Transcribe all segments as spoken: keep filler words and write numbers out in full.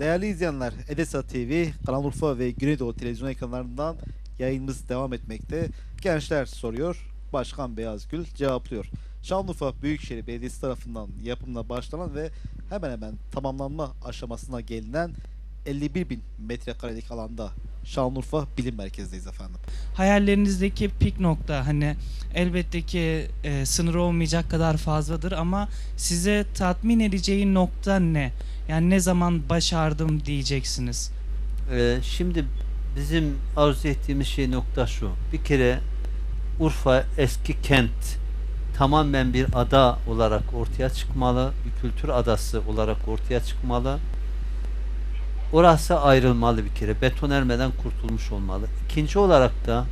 Değerli izleyenler, Edesa T V, Kanal Urfa ve Güneydoğu televizyon ekranlarından yayınımız devam etmekte. Gençler soruyor, Başkan Beyazgül cevaplıyor. Şanlıurfa Büyükşehir Belediyesi tarafından yapımına başlanan ve hemen hemen tamamlanma aşamasına gelinen elli bir bin metrekarelik alanda Şanlıurfa Bilim Merkezi'ndeyiz efendim. Hayallerinizdeki pik nokta, hani elbette ki e, sınırı olmayacak kadar fazladır ama size tatmin edeceği nokta ne? Yani ne zaman başardım diyeceksiniz? Ee, şimdi bizim arzu ettiğimiz şey nokta şu. Bir kere Urfa eski kent tamamen bir ada olarak ortaya çıkmalı. Bir kültür adası olarak ortaya çıkmalı. Orası ayrılmalı bir kere. Betonermeden kurtulmuş olmalı. İkinci olarak da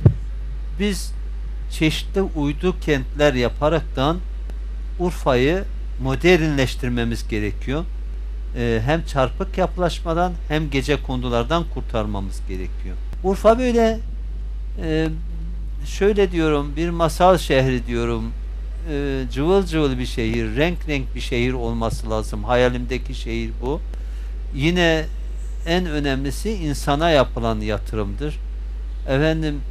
biz çeşitli uydu kentler yaparaktan Urfa'yı modernleştirmemiz gerekiyor. Ee, hem çarpık yapılaşmadan hem gecekondulardan kurtarmamız gerekiyor. Urfa böyle e, şöyle diyorum, bir masal şehri diyorum. E, cıvıl cıvıl bir şehir, renk renk bir şehir olması lazım. Hayalimdeki şehir bu. Yine en önemlisi insana yapılan yatırımdır. Efendim,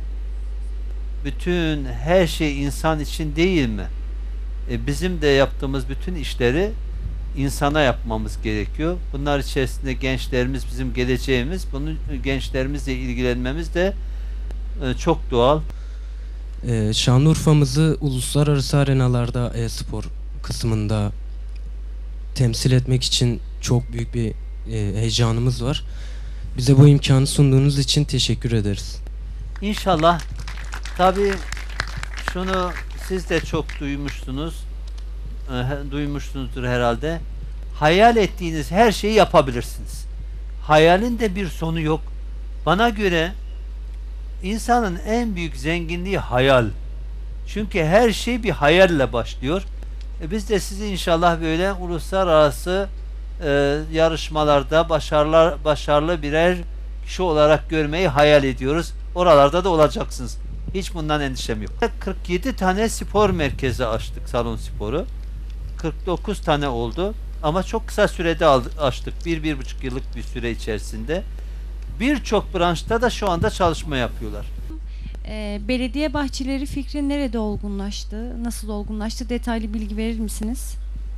bütün her şey insan için değil mi? E, bizim de yaptığımız bütün işleri insana yapmamız gerekiyor. Bunlar içerisinde gençlerimiz bizim geleceğimiz. Bunu gençlerimizle ilgilenmemiz de e, çok doğal. Ee, Şanlıurfa'mızı uluslararası arenalarda e-spor kısmında temsil etmek için çok büyük bir e, heyecanımız var. Bize bu imkanı sunduğunuz için teşekkür ederiz. İnşallah. Tabii şunu siz de çok duymuşsunuz. E, duymuşsunuzdur herhalde. Hayal ettiğiniz her şeyi yapabilirsiniz. Hayalin de bir sonu yok. Bana göre insanın en büyük zenginliği hayal. Çünkü her şey bir hayalle başlıyor. E biz de sizi inşallah böyle uluslararası e, yarışmalarda başarılar, başarılı birer kişi olarak görmeyi hayal ediyoruz. Oralarda da olacaksınız. Hiç bundan endişem yok. kırk yedi tane spor merkezi açtık, salon sporu. kırk dokuz tane oldu. Ama çok kısa sürede açtık. Bir, bir buçuk yıllık bir süre içerisinde. Birçok branşta da şu anda çalışma yapıyorlar. E, belediye bahçeleri fikri nerede olgunlaştı? Nasıl olgunlaştı? Detaylı bilgi verir misiniz?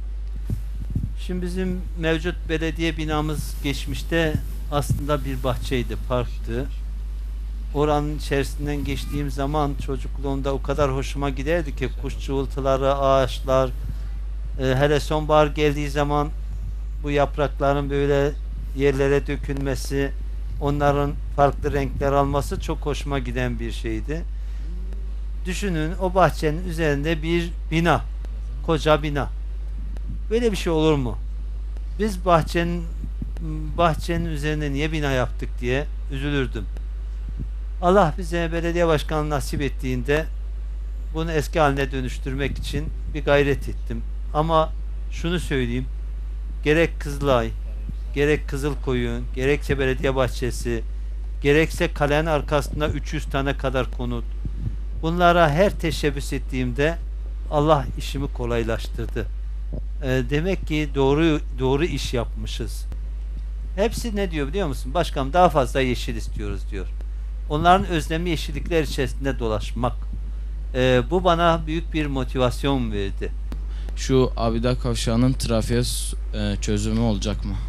Şimdi bizim mevcut belediye binamız geçmişte aslında bir bahçeydi, parktı. Oranın içerisinden geçtiğim zaman çocukluğumda o kadar hoşuma giderdi ki kuş cıvıltıları, ağaçlar, e, hele sonbahar geldiği zaman bu yaprakların böyle yerlere dökülmesi, onların farklı renkler alması çok hoşuma giden bir şeydi. Düşünün, o bahçenin üzerinde bir bina, koca bina. Böyle bir şey olur mu? Biz bahçenin bahçenin üzerine niye bina yaptık diye üzülürdüm. Allah bize belediye başkanı nasip ettiğinde bunu eski haline dönüştürmek için bir gayret ettim. Ama şunu söyleyeyim, gerek Kızılay, gerek Kızılkoyun, gerekse belediye bahçesi, gerekse kalenin arkasında üç yüz tane kadar konut, bunlara her teşebbüs ettiğimde Allah işimi kolaylaştırdı. E, demek ki doğru doğru iş yapmışız. Hepsi ne diyor biliyor musun? Başkanım, daha fazla yeşil istiyoruz diyor. Onların özlemi yeşillikler içerisinde dolaşmak. E, bu bana büyük bir motivasyon verdi. Şu Abida Kavşağı'nın trafiğe e, çözümü olacak mı?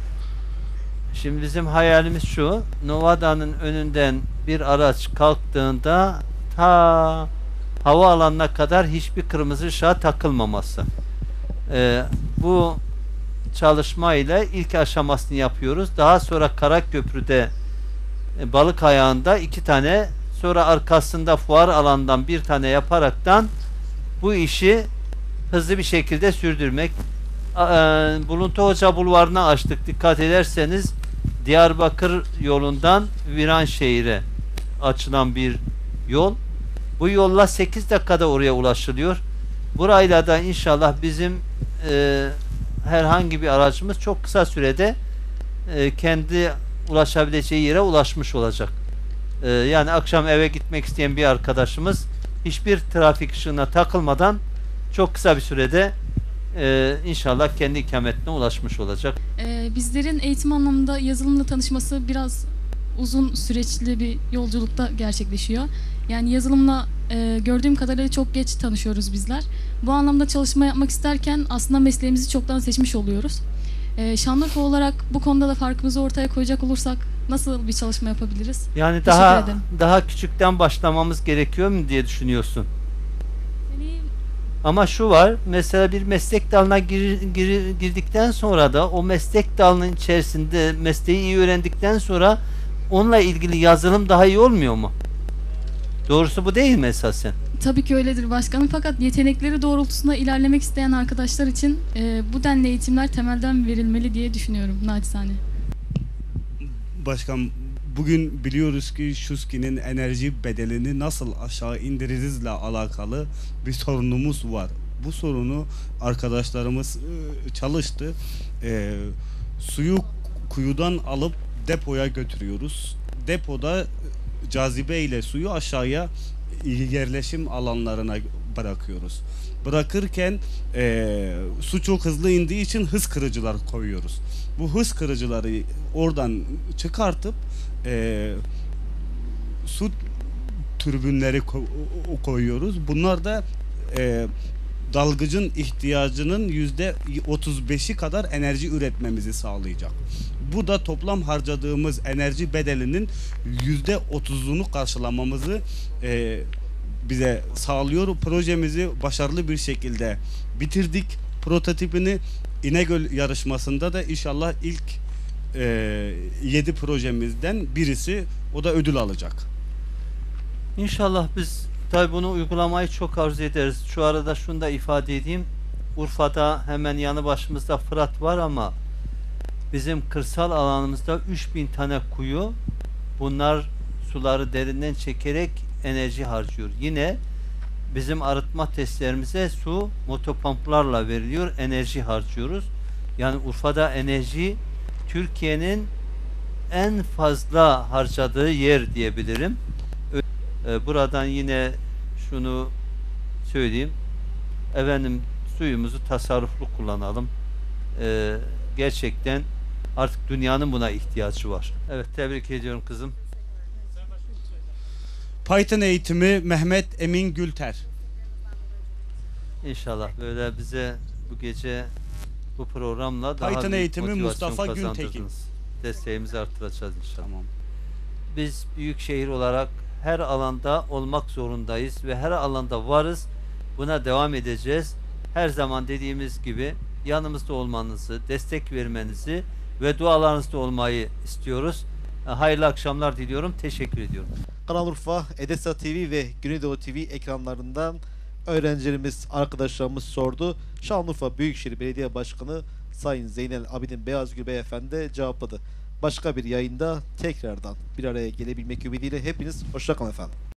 Şimdi bizim hayalimiz şu: Novada'nın önünden bir araç kalktığında ta havaalanına kadar hiçbir kırmızı ışığa takılmaması. Ee, bu çalışmayla ilk aşamasını yapıyoruz. Daha sonra Karaköprü'de e, balık ayağında iki tane, sonra arkasında fuar alanından bir tane yaparaktan bu işi hızlı bir şekilde sürdürmek. E, Buluntu Hoca Bulvarı'na açtık. Dikkat ederseniz Diyarbakır yolundan Viranşehir'e açılan bir yol. Bu yolla sekiz dakikada oraya ulaşılıyor. Burayla da inşallah bizim e, herhangi bir aracımız çok kısa sürede e, kendi ulaşabileceği yere ulaşmış olacak. E, yani akşam eve gitmek isteyen bir arkadaşımız hiçbir trafik ışığına takılmadan çok kısa bir sürede e, inşallah kendi ikametine ulaşmış olacak. Ee, bizlerin eğitim anlamında yazılımla tanışması biraz uzun süreçli bir yolculukta gerçekleşiyor. Yani yazılımla e, gördüğüm kadarıyla çok geç tanışıyoruz bizler. Bu anlamda çalışma yapmak isterken aslında mesleğimizi çoktan seçmiş oluyoruz. Ee, Şanlıurfa olarak bu konuda da farkımızı ortaya koyacak olursak nasıl bir çalışma yapabiliriz? Yani Teşekkür daha ederim. daha küçükten başlamamız gerekiyor mu diye düşünüyorsun? Yani Ama şu var, mesela bir meslek dalına gir, gir- girdikten sonra da o meslek dalının içerisinde mesleği iyi öğrendikten sonra onunla ilgili yazılım daha iyi olmuyor mu? Doğrusu bu değil mi esasen? tabii ki öyledir başkanım, fakat yetenekleri doğrultusunda ilerlemek isteyen arkadaşlar için e, bu denli eğitimler temelden verilmeli diye düşünüyorum naçizane. Başkan, bugün biliyoruz ki Şuski'nin enerji bedelini nasıl aşağı indirizle alakalı bir sorunumuz var. Bu sorunu arkadaşlarımız e, çalıştı. E, suyu kuyudan alıp depoya götürüyoruz. Depoda e, cazibe ile suyu aşağıya yerleşim alanlarına bırakıyoruz. Bırakırken e, su çok hızlı indiği için hız kırıcılar koyuyoruz. Bu hız kırıcıları oradan çıkartıp e, su türbinleri ko- koyuyoruz. Bunlar da e, dalgıcın ihtiyacının yüzde otuz beşi kadar enerji üretmemizi sağlayacak. Bu da toplam harcadığımız enerji bedelinin yüzde otuzunu karşılamamızı e, bize sağlıyor. Projemizi başarılı bir şekilde bitirdik. Prototipini İnegöl yarışmasında da inşallah ilk e, yedi projemizden birisi, o da ödül alacak. İnşallah biz tabi bunu uygulamayı çok arzu ederiz. Şu arada şunu da ifade edeyim. Urfa'da hemen yanı başımızda Fırat var ama bizim kırsal alanımızda üç bin tane kuyu, bunlar suları derinden çekerek enerji harcıyor. Yine bizim arıtma testlerimize su motopomplarla veriliyor, enerji harcıyoruz. Yani Urfa'da enerji Türkiye'nin en fazla harcadığı yer diyebilirim. Buradan yine şunu söyleyeyim. Efendim, suyumuzu tasarruflu kullanalım. Ee, gerçekten artık dünyanın buna ihtiyacı var. Evet, tebrik ediyorum kızım. Python eğitimi Mehmet Emin Gülter. İnşallah böyle bize bu gece bu programla daha Python büyük eğitimi motivasyon Mustafa kazandırdınız. Güntekin. Desteğimizi artıracağız inşallah. Tamam. Biz büyük şehir olarak her alanda olmak zorundayız ve her alanda varız. Buna devam edeceğiz. Her zaman dediğimiz gibi yanımızda olmanızı, destek vermenizi ve dualarınızda olmayı istiyoruz. Hayırlı akşamlar diliyorum. Teşekkür ediyorum. Kanal Urfa, Edesa T V ve Güneydoğu T V ekranlarından öğrencilerimiz, arkadaşlarımız sordu. Şanlıurfa Büyükşehir Belediye Başkanı Sayın Zeynel Abidin Beyazgül Beyefendi cevapladı. Başka bir yayında tekrardan bir araya gelebilmek ümidiyle hepiniz hoşça kalın efendim.